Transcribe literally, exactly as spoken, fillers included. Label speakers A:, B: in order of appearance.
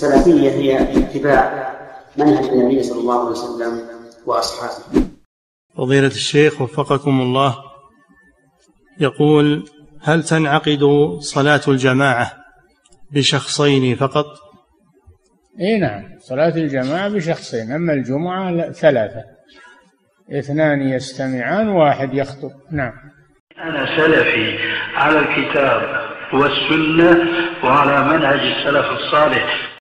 A: السلفية هي اتباع منهج النبي صلى الله عليه وسلم وأصحابه.
B: فضيلة الشيخ وفقكم الله، يقول: هل تنعقد صلاة الجماعة بشخصين فقط؟
C: اي نعم، صلاة الجماعة بشخصين، أما الجمعة ثلاثة، اثنان يستمعان واحد يخطب. نعم.
D: أنا سلفي على الكتاب والسنة وعلى منهج السلف الصالح.